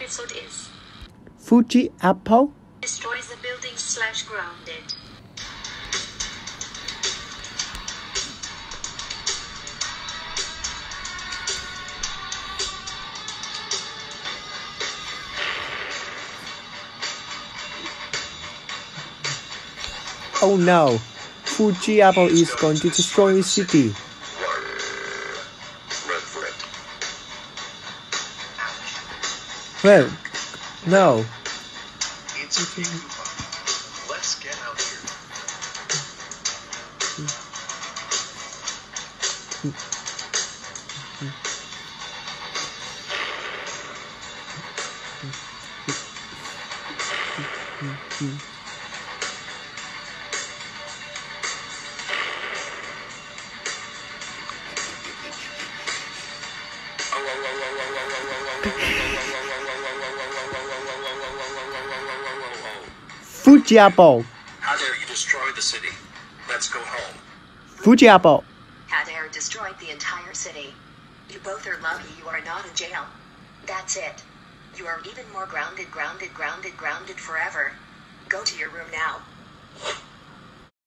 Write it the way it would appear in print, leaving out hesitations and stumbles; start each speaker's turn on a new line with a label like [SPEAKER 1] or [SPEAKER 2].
[SPEAKER 1] episode is
[SPEAKER 2] Fuji Apple?
[SPEAKER 1] Destroys the building / grounded.
[SPEAKER 2] Oh no! Fuji Apple is going to destroy the city. Well, no.
[SPEAKER 3] It's okay. Let's get out here.
[SPEAKER 2] Fuji Apple!
[SPEAKER 3] How dare you destroy the city? Let's go home.
[SPEAKER 2] Fuji Apple!
[SPEAKER 4] Had air destroyed the entire city. You both are lucky you are not in jail. That's it. You are even more grounded forever. Go to your room now.